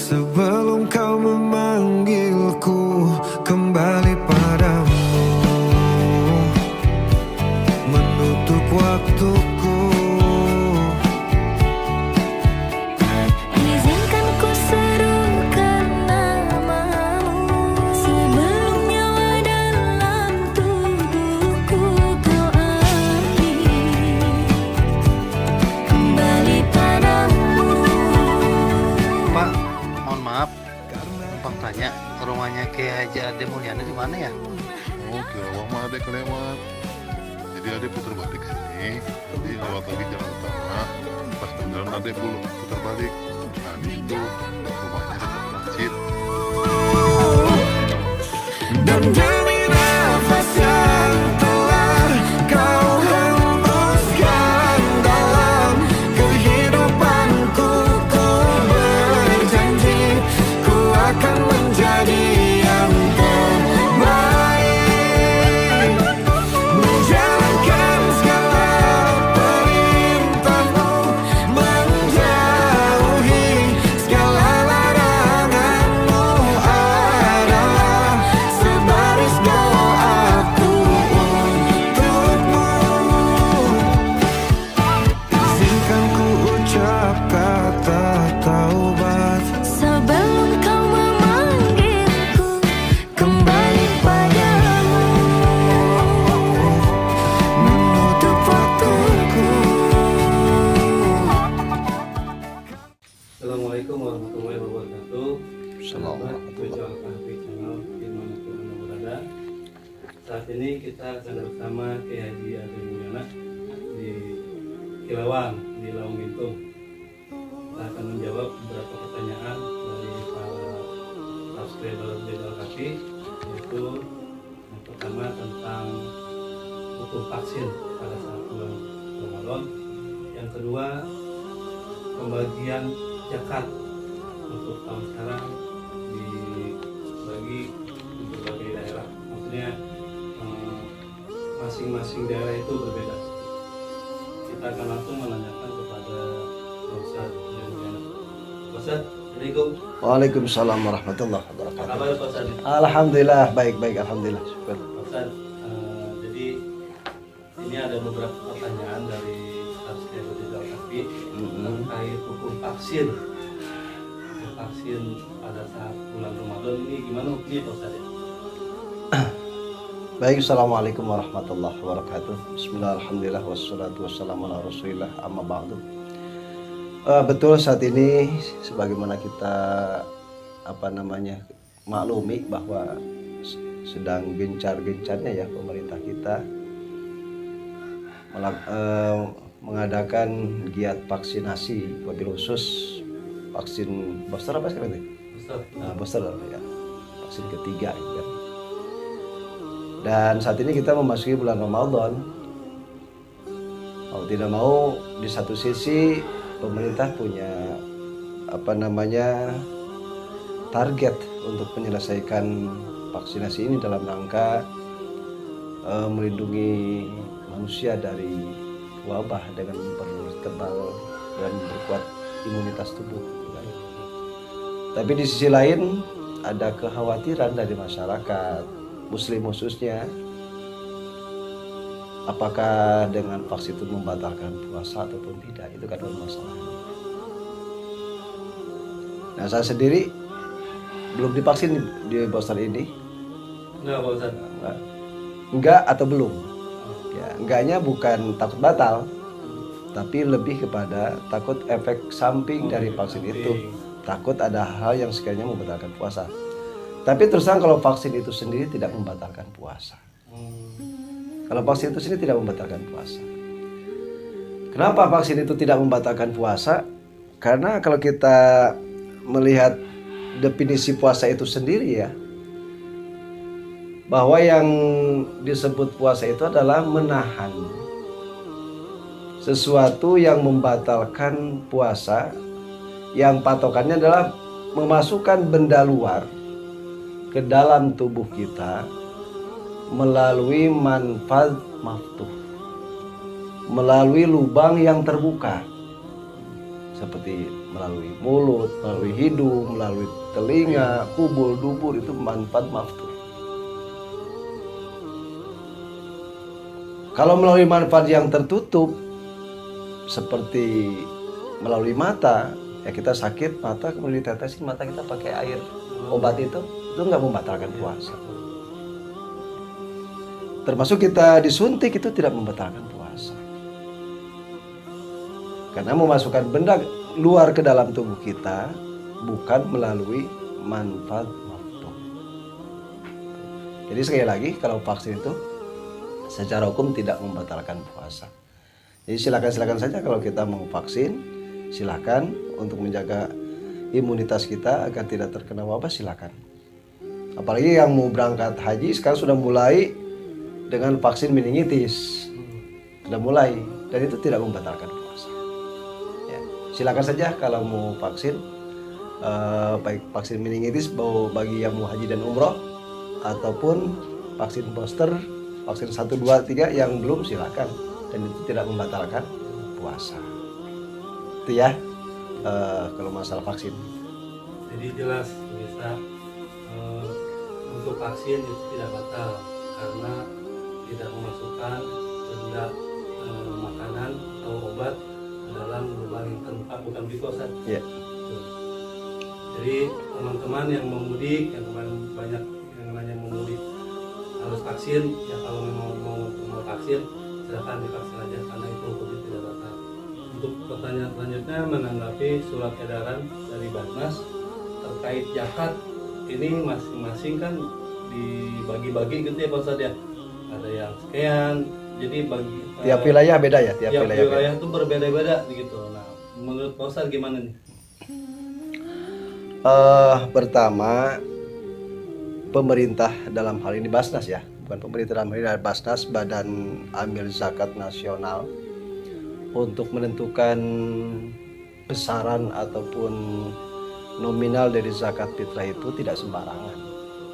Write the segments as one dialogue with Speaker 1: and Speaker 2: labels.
Speaker 1: Sebelum kau memanggilku kembali padamu, menutup waktuku.
Speaker 2: Izinkan ku serukan namamu, sebelum nyawa dalam tubuhku kau ambil kembali padamu.
Speaker 3: Pak, mohon maaf, numpang tanya, rumahnya Kiai Haji Ade Mulyana di mana ya?
Speaker 4: Oh, Kilawang mah Ade kelewat. Jadi Ade putar balik sini, nanti lewat lagi jalan utama, pas jalan Ade putar balik. Nah, di situ rumahnya dekat masjid.
Speaker 1: Dan demi nafas yang telah kau hembuskan dalam kehidupanku, ku berjanji ku akan menjadi yang terbaik, menjalankan segala perintahmu, menjauhi segala laranganmu, adalah sebaris doaku untukmu. Izinkan ku ucap kata taubat
Speaker 2: Sebelum kau memanggilku kembali padamu,
Speaker 1: menutup waktuku.
Speaker 5: Assalamualaikum warahmatullahi wabarakatuh.
Speaker 4: Assalamualaikum.
Speaker 5: Sahabat Kahfi Channel dimanapun Anda berada. Saat ini kita akan bersama Kiai Haji Ade Mulyana di Kilawang, di Laung Gintung. Kita akan menjawab beberapa pertanyaan dari para subscriber Jendral Kahfi, yaitu yang pertama tentang hukum vaksin pada saat bulan Ramadan. Yang kedua, pembagian zakat untuk tahun sekarang dibagi di berbagai daerah. Maksudnya masing-masing daerah itu berbeda. Kita akan langsung menanyakan kepada Ustaz Mulyana. Ustaz, Assalamualaikum.
Speaker 6: Waalaikumsalam warahmatullahi
Speaker 5: Apa
Speaker 6: wabarakatuh.
Speaker 5: kabar Ustaz?
Speaker 6: Alhamdulillah baik-baik, alhamdulillah. Syukur.
Speaker 5: Ustaz, jadi ini ada beberapa pertanyaan dari subscriber Jendral Kahfi terkait hukum vaksin. Hukum vaksin pada saat bulan Ramadan ini gimana hukumnya Pak Ustaz?
Speaker 6: Baik, assalamualaikum warahmatullahi wabarakatuh. Bismillah, alhamdulillah, wassalatu wassalamu ala rasulillah, amma ba'du. Betul, saat ini sebagaimana kita maklumi bahwa sedang gencar-gencarnya ya pemerintah kita mengadakan giat vaksinasi, wabil khusus vaksin booster apa sekarang ini?
Speaker 5: Ustaz,
Speaker 6: Booster ya, vaksin ketiga gitu kan. Dan saat ini kita memasuki bulan Ramadan. Mau tidak mau, di satu sisi pemerintah punya target untuk menyelesaikan vaksinasi ini dalam rangka melindungi manusia dari wabah dengan mempertebal dan memperkuat imunitas tubuh. Tapi di sisi lain ada kekhawatiran dari masyarakat Muslim khususnya, apakah dengan vaksin itu membatalkan puasa ataupun tidak, itu kan masalah. Nah, saya sendiri belum divaksin di booster ini.
Speaker 5: enggak Pak Ustaz.
Speaker 6: Enggak atau belum? Ya, enggaknya bukan takut batal, tapi lebih kepada takut efek samping dari vaksin itu. Takut ada hal yang sekiranya membatalkan puasa. Tapi terus terang kalau vaksin itu sendiri tidak membatalkan puasa. Kalau vaksin itu sendiri tidak membatalkan puasa. Kenapa vaksin itu tidak membatalkan puasa? Karena kalau kita melihat definisi puasa itu sendiri ya, bahwa yang disebut puasa itu adalah menahan sesuatu yang membatalkan puasa, yang patokannya adalah memasukkan benda luar ke dalam tubuh kita melalui manfaz maftuh, melalui lubang yang terbuka. seperti melalui mulut, melalui hidung, melalui telinga, kubul, dubur, itu manfaat maftuh. Kalau melalui manfaat yang tertutup seperti melalui mata, ya kita sakit mata kemudian ditetesin mata kita pakai air obat itu nggak membatalkan puasa. Termasuk kita disuntik itu tidak membatalkan puasa. Karena memasukkan benda luar ke dalam tubuh kita bukan melalui manfaat maftuh. Jadi sekali lagi kalau vaksin itu secara hukum tidak membatalkan puasa. Jadi silakan saja kalau kita mau vaksin, silakan untuk menjaga imunitas kita agar tidak terkena wabah, silakan. Apalagi yang mau berangkat haji sekarang sudah mulai dengan vaksin meningitis, sudah mulai, dan itu tidak membatalkan puasa. Ya, silakan saja kalau mau vaksin, baik vaksin meningitis bagi yang mau haji dan umroh, ataupun vaksin booster, vaksin 1, 2, 3 yang belum, silakan, dan itu tidak membatalkan puasa. Itu ya kalau masalah vaksin.
Speaker 5: Jadi jelas bisa untuk vaksin itu tidak batal karena tidak memasukkan benda makanan atau obat ke dalam lubang yang terbuka, bukan glukosa.
Speaker 6: Ya.
Speaker 5: Jadi teman-teman yang mau mudik, yang kemarin banyak yang nanya mau mudik harus vaksin, ya kalau memang mau vaksin silakan divaksin aja karena itu hukumnya tidak batal. Untuk pertanyaan selanjutnya menanggapi surat edaran dari Basnas terkait zakat, ini masing-masing kan dibagi-bagi gitu ya Pak Ustadz ya. Ada yang sekian, jadi bagi
Speaker 6: Tiap wilayah beda ya, tiap
Speaker 5: wilayah
Speaker 6: wilayah
Speaker 5: itu berbeda-beda gitu. Nah, menurut Pak Ustadz gimana nih?
Speaker 6: Pertama, pemerintah dalam hal ini Basnas ya, bukan pemerintah dalam hal ini, Basnas, Badan Amil Zakat Nasional, untuk menentukan besaran ataupun nominal dari zakat fitrah itu tidak sembarangan.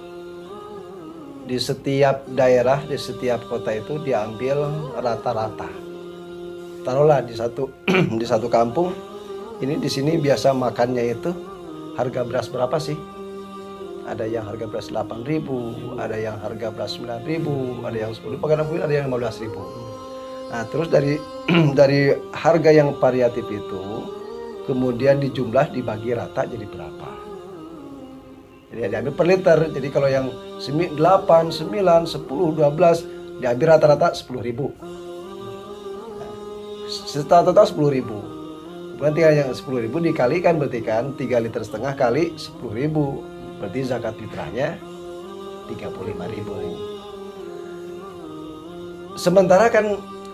Speaker 6: Di setiap daerah, di setiap kota itu diambil rata-rata. Taruhlah di satu kampung ini, di sini biasa makannya itu harga beras berapa sih? Ada yang harga beras 8.000, ada yang harga beras 9.000, ada yang 10.000, bahkan ada yang 15.000. Nah, terus dari harga yang variatif itu kemudian dijumlah, dibagi rata jadi berapa? Jadi diambil per liter. Jadi kalau yang 8, 9, 10, 12 diambil rata-rata 10.000. Setelah total 10.000. Berarti yang 10.000 dikalikan, berarti kan 3,5 liter kali 10.000. Berarti zakat fitrahnya 35.000. Sementara kan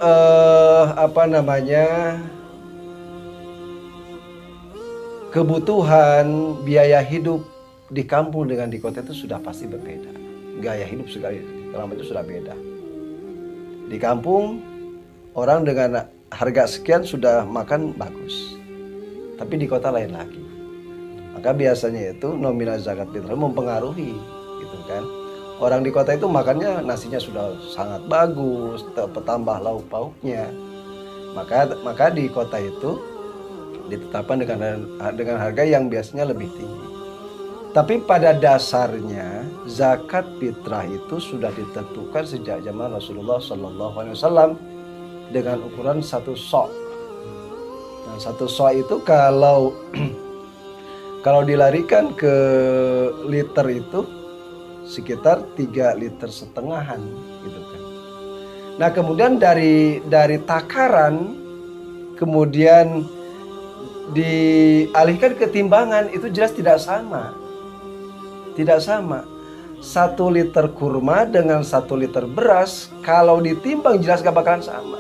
Speaker 6: kebutuhan biaya hidup di kampung dengan di kota itu sudah pasti berbeda. Gaya hidup segala itu sudah beda. Di kampung orang dengan harga sekian sudah makan bagus, tapi di kota lain lagi. Maka biasanya itu nominal zakat fitrah mempengaruhi, gitu kan. Orang di kota itu makannya nasinya sudah sangat bagus, tambah lauk pauknya. Maka di kota itu ditetapkan dengan harga yang biasanya lebih tinggi. Tapi pada dasarnya zakat fitrah itu sudah ditentukan sejak zaman Rasulullah SAW dengan ukuran 1 sok. Nah, 1 sok itu kalau dilarikan ke liter itu sekitar 3,5 liter gitu kan. Nah, kemudian dari takaran kemudian dialihkan ke timbangan, itu jelas tidak sama. Tidak sama. 1 liter kurma dengan 1 liter beras kalau ditimbang jelas gak bakalan sama.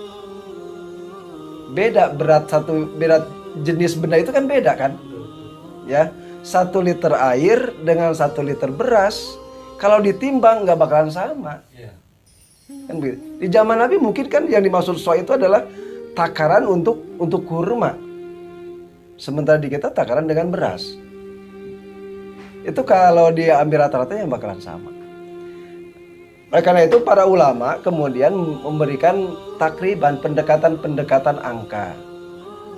Speaker 6: Beda berat jenis benda itu kan beda kan? Ya, 1 liter air dengan 1 liter beras kalau ditimbang gak bakalan sama. Kan begitu. Di zaman Nabi mungkin kan yang dimaksud so itu adalah takaran untuk kurma. Sementara di kita takaran dengan beras. Itu kalau diambil rata-rata yang bakalan sama. Oleh karena itu para ulama kemudian memberikan takriban pendekatan angka.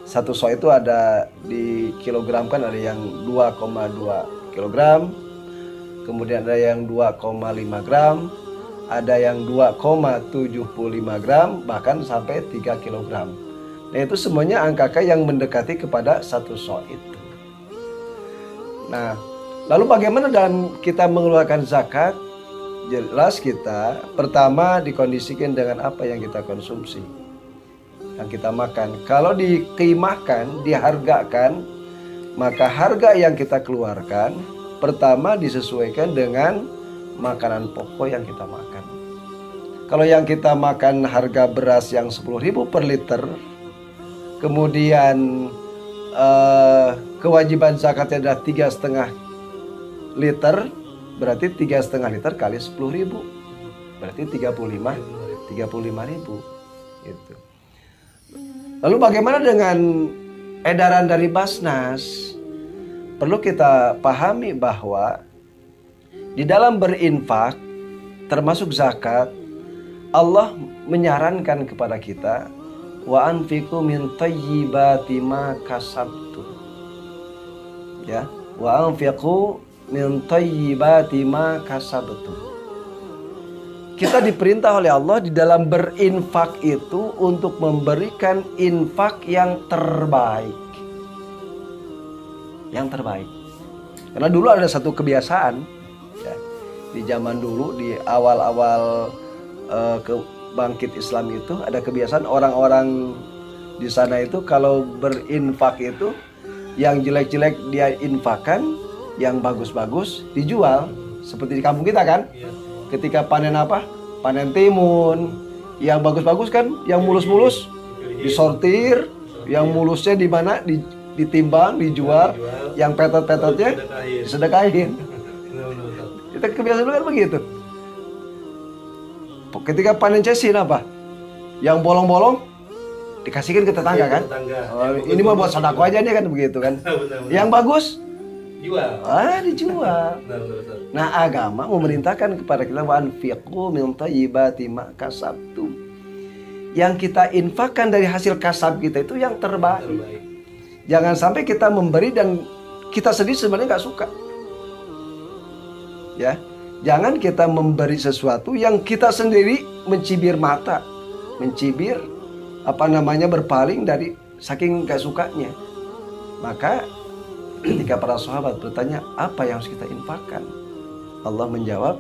Speaker 6: Satu so itu ada di kilogram kan, ada yang 2,2 kilogram, kemudian ada yang 2,5 gram, ada yang 2,75 gram, bahkan sampai 3 kilogram. Nah itu semuanya angka yang mendekati kepada satu so itu. Nah lalu bagaimana dalam kita mengeluarkan zakat? Jelas kita pertama dikondisikan dengan apa yang kita konsumsi, yang kita makan. Kalau dikimahkan, dihargakan, maka harga yang kita keluarkan pertama disesuaikan dengan makanan pokok yang kita makan. Kalau yang kita makan harga beras yang 10.000 per liter, kemudian kewajiban zakatnya adalah 3,5 liter, berarti 3,5 liter kali 10.000, berarti 35.000 gitu. Lalu bagaimana dengan edaran dari Basnas? Perlu kita pahami bahwa di dalam berinfak termasuk zakat, Allah menyarankan kepada kita, wa anfiqu min thayyibati ma kasabtum. Ya, wa anfiqu min thayyibati ma kasabtum. Kita diperintah oleh Allah di dalam berinfak itu untuk memberikan infak yang terbaik. Yang terbaik. Karena dulu ada satu kebiasaan ya, di zaman dulu, di awal-awal kebangkit Islam itu ada kebiasaan orang-orang di sana itu kalau berinfak itu yang jelek-jelek dia infakkan, yang bagus-bagus dijual. Seperti di kampung kita kan, ketika panen apa? Panen timun, yang bagus-bagus kan, yang mulus-mulus disortir, yang mulusnya di mana? Ditimbang, dijual, yang petot-petotnya disedekahin. Kita kebiasaan dulu kan begitu. Ketika panen cesin apa? Yang bolong-bolong dikasihkan ke tetangga kan? Oh, ini mah buat sodako aja nih kan, begitu kan? Yang bagus dijual. Nah agama memerintahkan kepada kita, wa anfiqu min thayyibati ma kasabtum. Yang kita infakkan dari hasil kasab kita itu yang terbaik. Jangan sampai kita memberi dan kita sendiri sebenarnya nggak suka. Ya, jangan kita memberi sesuatu yang kita sendiri mencibir mata, mencibir berpaling dari saking gak sukanya. Maka ketika para sahabat bertanya, apa yang harus kita infakkan? Allah menjawab,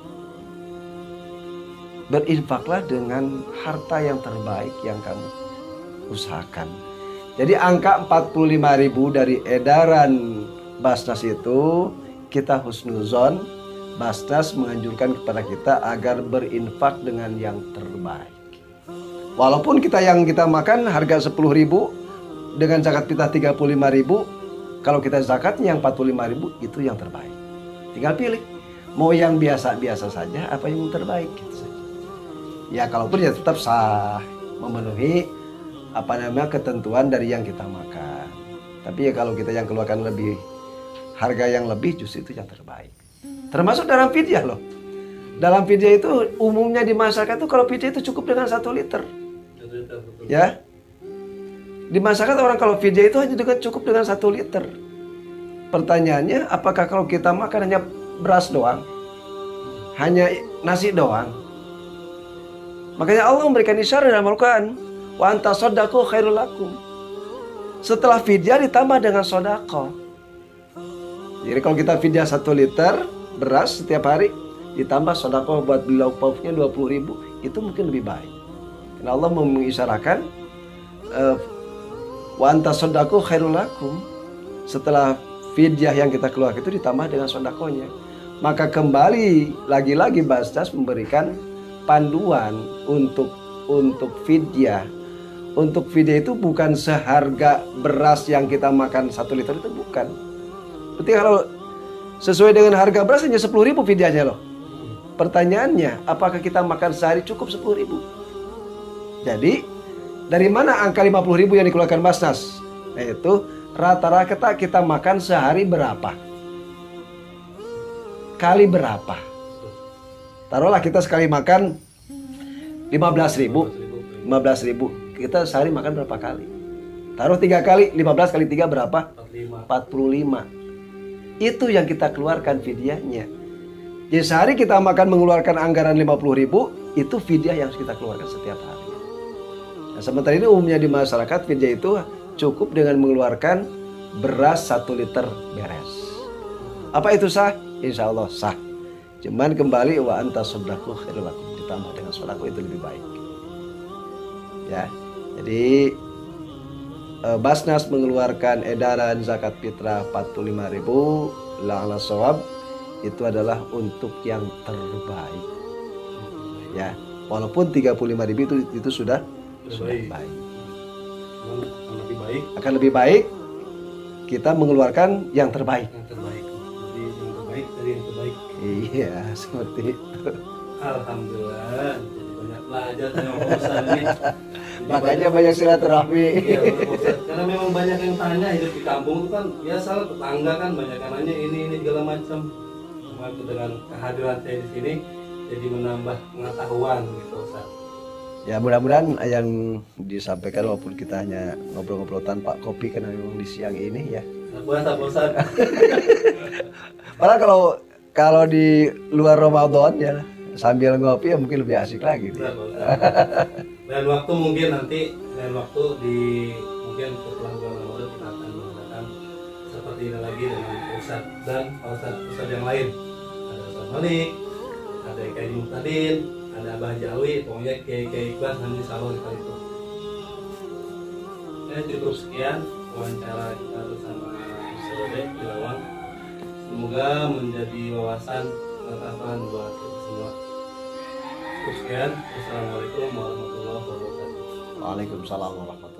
Speaker 6: berinfaklah dengan harta yang terbaik yang kamu usahakan. Jadi angka 45.000 dari edaran Basnas itu kita husnuzon. Basnas menganjurkan kepada kita agar berinfak dengan yang terbaik. Walaupun yang kita makan harga 10.000 dengan zakat kita 35.000, kalau kita zakatnya yang 45.000 itu yang terbaik. Tinggal pilih mau yang biasa-biasa saja apa yang terbaik gitu saja. Ya kalaupun ya tetap sah, memenuhi ketentuan dari yang kita makan. Tapi ya kalau kita yang keluarkan lebih, harga yang lebih, justru itu yang terbaik. Termasuk dalam fidyah loh. Dalam fidyah itu umumnya di masyarakat itu kalau fidyah itu cukup dengan 1 liter. Ya. Di masyarakat orang kalau fidyah itu hanya cukup dengan 1 liter. Pertanyaannya, apakah kalau kita makan hanya beras doang? Hanya nasi doang? Makanya Allah memberikan isyarat dalam Al-Quran, wa anta sodaku khairul lakum. Setelah fidyah ditambah dengan sodako. Jadi kalau kita fidyah 1 liter beras setiap hari, ditambah sodako buat beli lauk pauknya 20.000, itu mungkin lebih baik. Karena Allah mengisyaratkan wa anta sodaku khairul lakum. Setelah fidyah yang kita keluar itu ditambah dengan sodakonya. Maka kembali lagi-lagi Basnas memberikan panduan untuk fidyah. Untuk fidyah itu bukan seharga beras yang kita makan 1 liter, itu bukan. Berarti kalau sesuai dengan harga beras hanya 10.000 fidyahnya loh. Pertanyaannya, apakah kita makan sehari cukup 10.000? Jadi dari mana angka 50.000 yang dikeluarkan Basnas? Yaitu rata-rata kita makan sehari berapa? Kali berapa? Taruhlah kita sekali makan 15.000. 15.000. Kita sehari makan berapa kali? Taruh 3 kali, 15 kali 3 berapa?
Speaker 5: 45.
Speaker 6: 45. Itu yang kita keluarkan fidyahnya. Jadi sehari kita akan mengeluarkan anggaran 50.000, itu fidyah yang harus kita keluarkan setiap hari. Nah, sementara ini umumnya di masyarakat fidyah itu cukup dengan mengeluarkan beras 1 liter beres. Apa itu sah? Insya Allah sah. Cuman kembali wa anta sodaku khairul lakum, ditambah dengan sodako itu lebih baik. Ya, jadi Basnas mengeluarkan edaran zakat fitrah 45.000 la'ala shawab, itu adalah untuk yang terbaik. Ya, walaupun 35.000 itu sudah baik.
Speaker 5: Cuman akan lebih baik.
Speaker 6: Akan lebih baik kita mengeluarkan yang terbaik.
Speaker 5: Yang terbaik. Jadi yang terbaik dari yang terbaik.
Speaker 6: Iya, seperti itu.
Speaker 5: Alhamdulillah. Jadi banyak belajar dengan Pak Ustadz ini. Jadi
Speaker 6: Makanya banyak silaturahmi.
Speaker 5: Iya, Pak Ustadz. Karena memang banyak yang tanya, hidup di kampung itu kan biasa lah, tetangga kan banyak yang nanya ini segala macam. Cuma itu dengan kehadiran saya di sini jadi menambah pengetahuan gitu Ustadz.
Speaker 6: Ya mudah-mudahan yang disampaikan walaupun kita hanya ngobrol-ngobrol tanpa kopi karena memang di siang ini ya.
Speaker 5: Puasa Pak Ustadz.
Speaker 6: Malah kalau di luar Ramadan ya sambil ngopi ya mungkin lebih asik lagi.
Speaker 5: Benar, Pak Ustadz. Dan waktu mungkin nanti mungkin setelah bulan Ramadan kita akan mengadakan seperti ini lagi dengan Pak Ustadz dan Pak Ustadz yang lain. Ada Ustadz Malik, ada Kiai Muhtadin, ada Abah Haji Alwi, pokoknya Kiai Ikhlas nanti salon kali itu. Ya cukup sekian wawancara kita bersama Ustadz di Lawang. Semoga menjadi wawasan pengetahuan buat kita semua. Cukup sekian. Assalamualaikum warahmatullahi wabarakatuh.
Speaker 6: Waalaikumsalam warahmatullahi wabarakatuh.